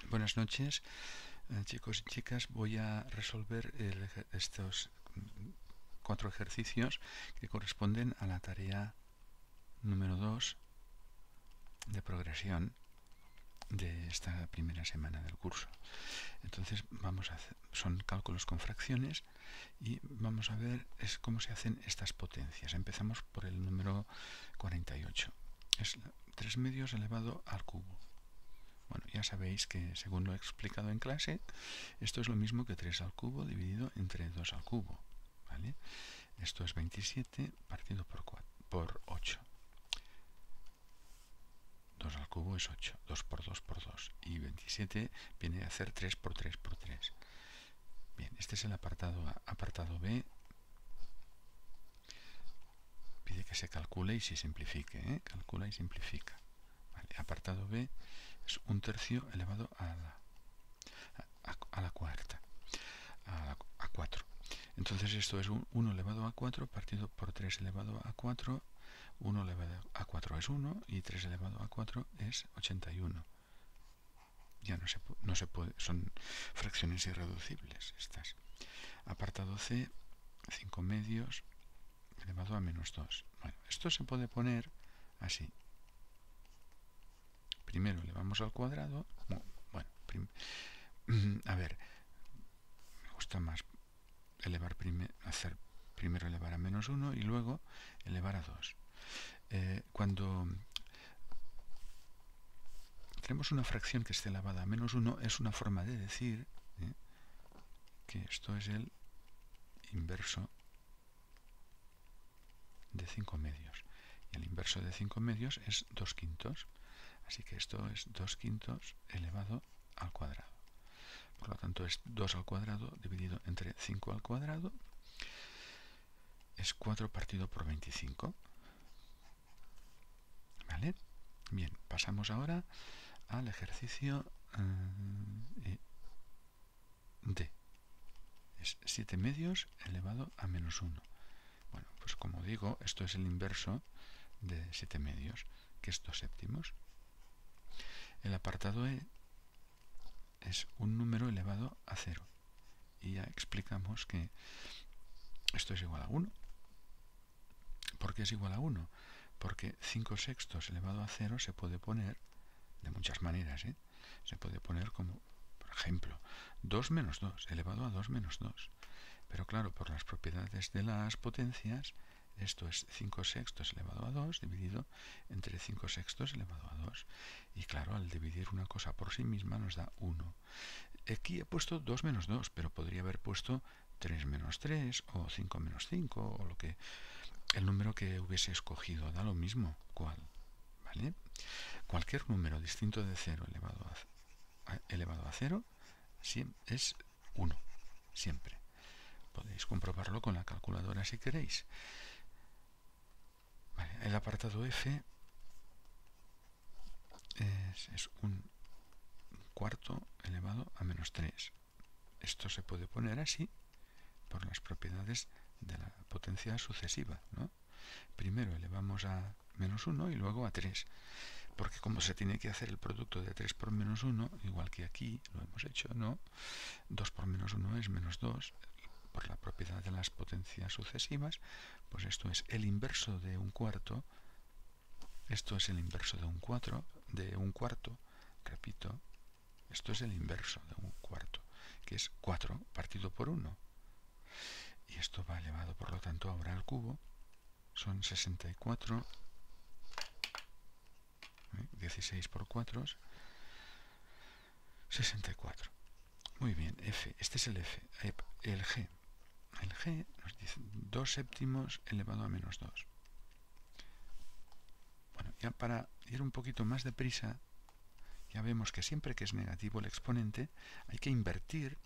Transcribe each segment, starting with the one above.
Buenas noches, chicos y chicas. Voy a resolver estos 4 ejercicios que corresponden a la tarea número 2 de progresión de esta primera semana del curso. Entonces vamos a hacer, son cálculos con fracciones y vamos a ver cómo se hacen estas potencias. Empezamos por el número 48. Es 3 medios elevado al cubo. Bueno, ya sabéis que según lo he explicado en clase, esto es lo mismo que 3 al cubo dividido entre 2 al cubo, ¿vale? Esto es 27 partido por 8. 2 al cubo es 8, 2 por 2 por 2. Y 27 viene a hacer 3 por 3 por 3. Bien, este es el apartado A. Apartado B pide que se calcule y se simplifique, ¿eh? Calcula y simplifica. Vale, apartado B es 1/3 elevado a la cuarta, a 4. Entonces esto es 1 elevado a 4 partido por 3 elevado a 4. 1 elevado a 4 es 1 y 3 elevado a 4 es 81. Ya no se puede, son fracciones irreducibles estas. Apartado C, 5 medios elevado a menos 2. Bueno, esto se puede poner así. Primero elevamos al cuadrado. Bueno, a ver, me gusta más hacer primero elevar a menos 1 y luego elevar a 2. Cuando tenemos una fracción que esté elevada a menos 1, es una forma de decir que esto es el inverso de 5 medios. Y el inverso de 5 medios es 2 quintos. Así que esto es 2 quintos elevado al cuadrado. Por lo tanto es 2 al cuadrado dividido entre 5 al cuadrado. Es 4 partido por 25. ¿Vale? Bien, pasamos ahora al ejercicio D. Es 7 medios elevado a menos 1. Bueno, pues como digo, esto es el inverso de 7 medios, que es 2 séptimos. El apartado E es un número elevado a 0. Y ya explicamos que esto es igual a 1. ¿Por qué es igual a 1? Porque 5 sextos elevado a 0 se puede poner de muchas maneras, ¿eh? Se puede poner como, por ejemplo, 2 menos 2 elevado a 2 menos 2. Pero claro, por las propiedades de las potencias, esto es 5 sextos elevado a 2 dividido entre 5 sextos elevado a 2. Y claro, al dividir una cosa por sí misma nos da 1. Aquí he puesto 2 menos 2, pero podría haber puesto 3 menos 3 o 5 menos 5 o el número que hubiese escogido. Da lo mismo cuál, ¿vale? Cualquier número distinto de 0 elevado a 0 es 1, siempre. Podéis comprobarlo con la calculadora si queréis. Vale, el apartado F es un cuarto elevado a menos 3. Esto se puede poner así por las propiedades de la potencia sucesiva, ¿no? Primero elevamos a menos 1 y luego a 3. Porque como se tiene que hacer el producto de 3 por menos 1, igual que aquí lo hemos hecho, ¿no? 2 por menos 1 es menos 2. Por la propiedad de las potencias sucesivas, pues esto es el inverso de un cuarto. Esto es el inverso de un cuarto, repito, esto es el inverso de un cuarto, que es 4 partido por 1. Y esto va elevado, por lo tanto, ahora al cubo. Son 64. 16 por 4, 64. Muy bien, F. Este es el F. El G. El G nos dice 2 séptimos elevado a menos 2. Bueno, ya para ir un poquito más deprisa, ya vemos que siempre que es negativo el exponente, hay que invertir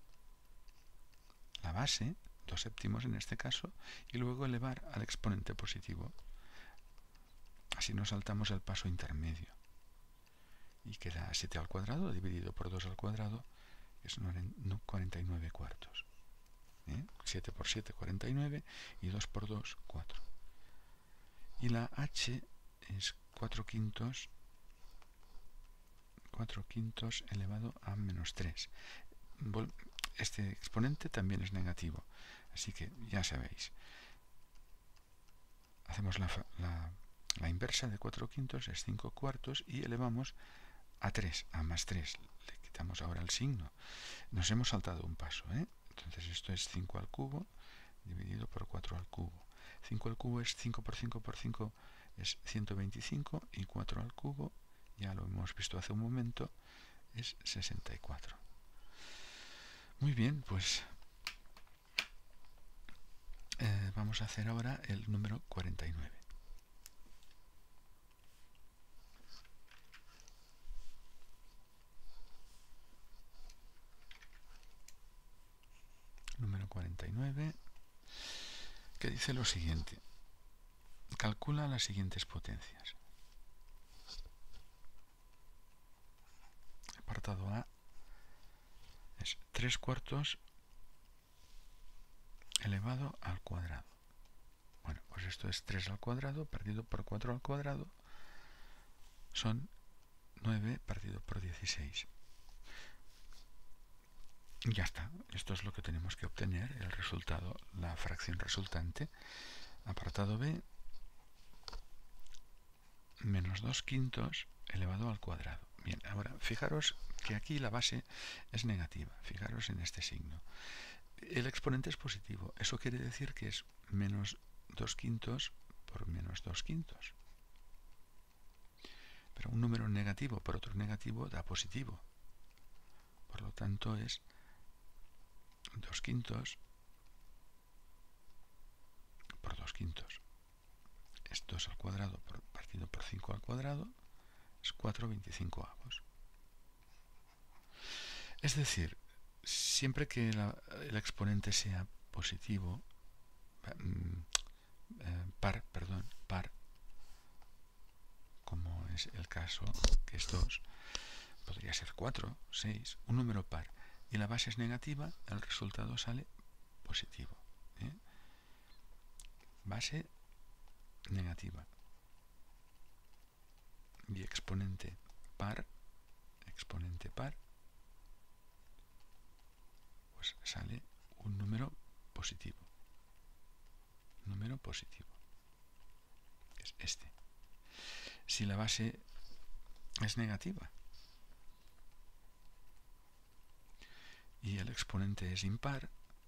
la base, 2 séptimos en este caso, y luego elevar al exponente positivo. Así nos saltamos el paso intermedio. Y queda 7 al cuadrado dividido por 2 al cuadrado, que es 49 cuartos. 7 por 7, 49, y 2 por 2, 4. Y la H es 4 quintos 4 quintos elevado a menos 3. Este exponente también es negativo, así que ya sabéis. Hacemos la inversa de 4 quintos, es 5 cuartos, y elevamos a 3, a más 3. Le quitamos ahora el signo. Nos hemos saltado un paso, ¿eh? Entonces esto es 5 al cubo dividido por 4 al cubo. 5 al cubo es 5 por 5 por 5 es 125, y 4 al cubo, ya lo hemos visto hace un momento, es 64. Muy bien, pues vamos a hacer ahora el número 49. Número 49, que dice lo siguiente. Calcula las siguientes potencias. Apartado A es 3 cuartos elevado al cuadrado. Bueno, pues esto es 3 al cuadrado partido por 4 al cuadrado. Son 9 partido por 16. Ya está. Esto es lo que tenemos que obtener, el resultado, la fracción resultante. Apartado B, menos 2 quintos elevado al cuadrado. Bien, ahora fijaros que aquí la base es negativa. Fijaros en este signo. El exponente es positivo. Eso quiere decir que es menos 2 quintos por menos 2 quintos. Pero un número negativo por otro negativo da positivo. Por lo tanto es 2 quintos por 2 quintos. Es 2 al cuadrado partido por 5 al cuadrado. Es 4/25. Es decir, siempre que el exponente sea positivo, par, como es el caso, que es 2, podría ser 4, 6, un número par, y la base es negativa, el resultado sale positivo. Base negativa y exponente par, pues sale un número positivo. Número positivo. Es este. Si la base es negativa y el exponente es impar,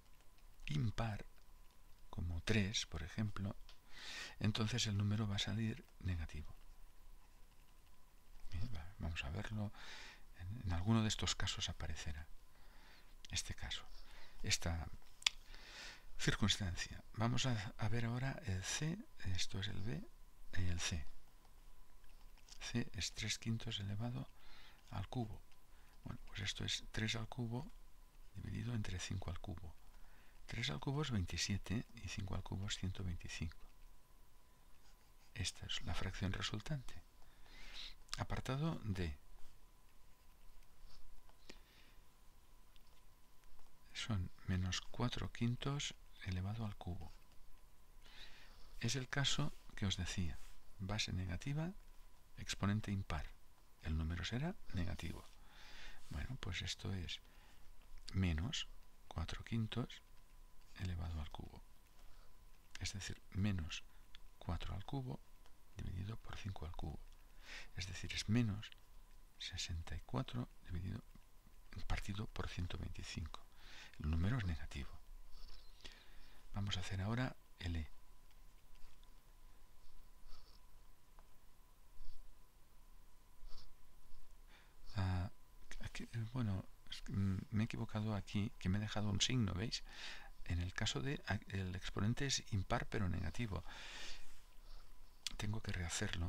como 3, por ejemplo, entonces el número va a salir negativo. Bien, vamos a verlo. En alguno de estos casos aparecerá este caso, esta circunstancia. Vamos a ver ahora el C, esto es el B, y el C. C es 3 quintos elevado al cubo. Bueno, pues esto es 3 al cubo dividido entre 5 al cubo. 3 al cubo es 27 y 5 al cubo es 125. Esta es la fracción resultante. Apartado D. Son menos 4 quintos elevado al cubo. Es el caso que os decía. Base negativa, exponente impar. El número será negativo. Bueno, pues esto es menos 4 quintos elevado al cubo. Es decir, menos 4 al cubo dividido por 5 al cubo. Es decir, es menos 64 partido por 125. El número es negativo. Vamos a hacer ahora el E. Bueno, me he equivocado aquí, que me he dejado un signo, ¿veis? En el caso de el exponente es impar pero negativo. Tengo que rehacerlo.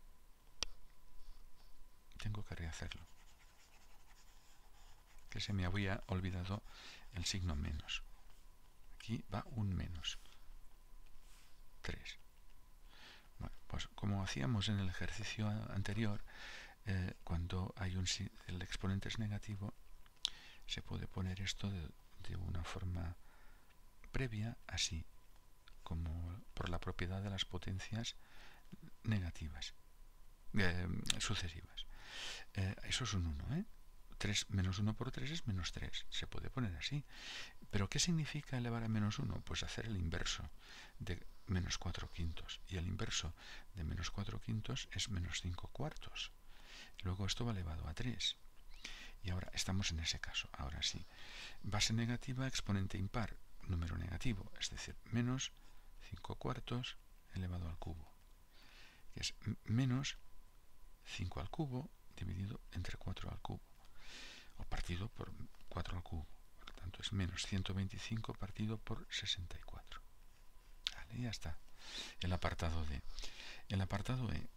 Que se me había olvidado el signo menos. Aquí va un menos. 3. Bueno, pues como hacíamos en el ejercicio anterior, cuando el exponente es negativo, se puede poner esto de una forma previa, así, como por la propiedad de las potencias negativas, sucesivas. Eso es un 1, ¿eh? 3 menos 1 por 3 es menos 3. Se puede poner así. ¿Pero qué significa elevar a menos 1? Pues hacer el inverso de menos 4 quintos. Y el inverso de menos 4 quintos es menos 5 cuartos. Luego esto va elevado a 3. Y ahora estamos en ese caso. Ahora sí. Base negativa, exponente impar, número negativo. Es decir, menos 5 cuartos elevado al cubo. Que es menos 5 al cubo dividido entre 4 al cubo. O partido por 4 al cubo. Por lo tanto es menos 125 partido por 64. Vale, ya está. El apartado D. El apartado E.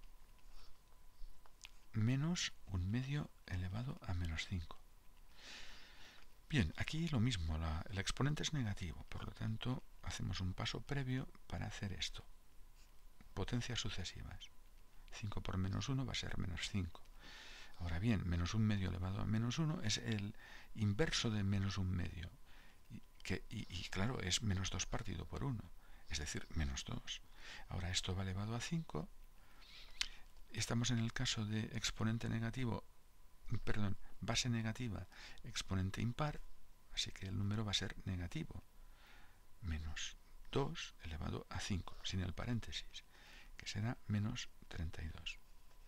Menos 1/2 elevado a menos 5. Bien, aquí lo mismo. El exponente es negativo. Por lo tanto, hacemos un paso previo para hacer esto. Potencias sucesivas. 5 por menos 1 va a ser menos 5. Ahora bien, menos 1/2 elevado a menos 1 es el inverso de menos 1/2. Y claro, es menos 2 partido por 1. Es decir, menos 2. Ahora esto va elevado a 5. Estamos en el caso de exponente negativo, perdón, base negativa, exponente impar. Así que el número va a ser negativo. Menos 2 elevado a 5, sin el paréntesis, que será menos 32.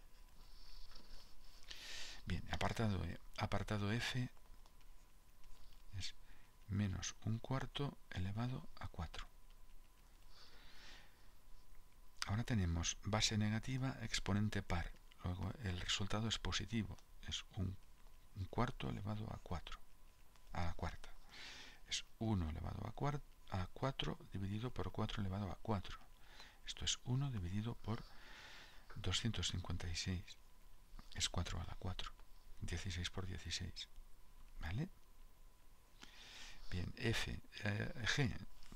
Bien, apartado E. Apartado F es menos 1/4 elevado a 4. Ahora tenemos base negativa, exponente par. Luego el resultado es positivo. Es 1/4 elevado a 4. A la cuarta. Es 1 elevado a 4 dividido por 4 elevado a 4. Esto es 1 dividido por 256. Es 4 a la 4. 16 por 16. ¿Vale? Bien, G.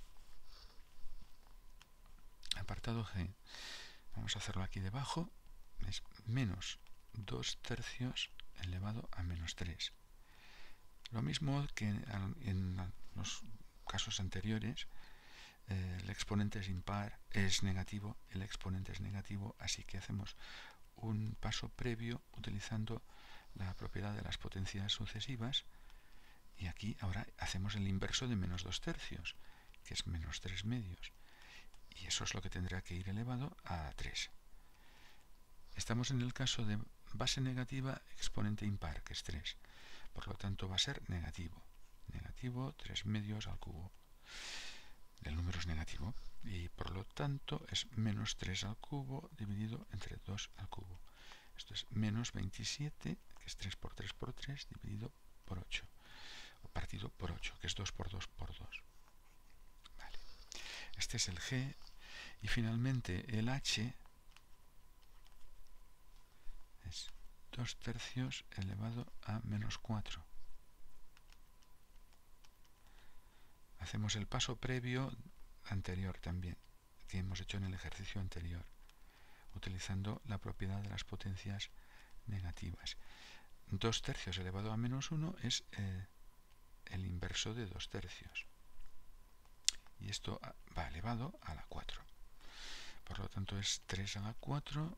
Apartado G. Vamos a hacerlo aquí debajo. Es menos 2/3 elevado a menos 3. Lo mismo que en los casos anteriores. El exponente es impar, es negativo, el exponente es negativo, así que hacemos un paso previo utilizando la propiedad de las potencias sucesivas, y aquí ahora hacemos el inverso de menos 2/3, que es menos 3/2, y eso es lo que tendrá que ir elevado a 3. Estamos en el caso de base negativa, exponente impar, que es 3, por lo tanto va a ser negativo, 3/2 al cubo. El número es negativo y por lo tanto es menos 3 al cubo dividido entre 2 al cubo. Esto es menos 27, que es 3 por 3 por 3, dividido por 8. O partido por 8, que es 2 por 2 por 2. Vale. Este es el G. Y finalmente el H es 2/3 elevado a menos 4. Hacemos el paso previo anterior también, que hemos hecho en el ejercicio anterior, utilizando la propiedad de las potencias negativas. 2/3 elevado a menos 1 es el inverso de 2/3. Y esto va elevado a la 4. Por lo tanto es 3 a la 4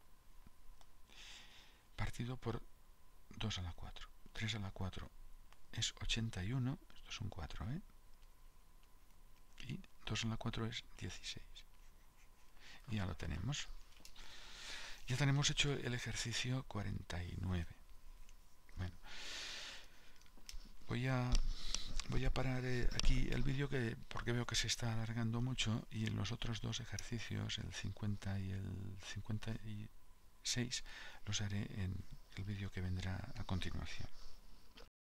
partido por 2 a la 4. 3 a la 4 es 81. Esto es un 4, ¿eh? Y 2 a la 4 es 16. Y ya lo tenemos. Ya tenemos hecho el ejercicio 49. Bueno, voy a parar aquí el vídeo porque veo que se está alargando mucho, y en los otros dos ejercicios, el 50 y el 56, los haré en el vídeo que vendrá a continuación.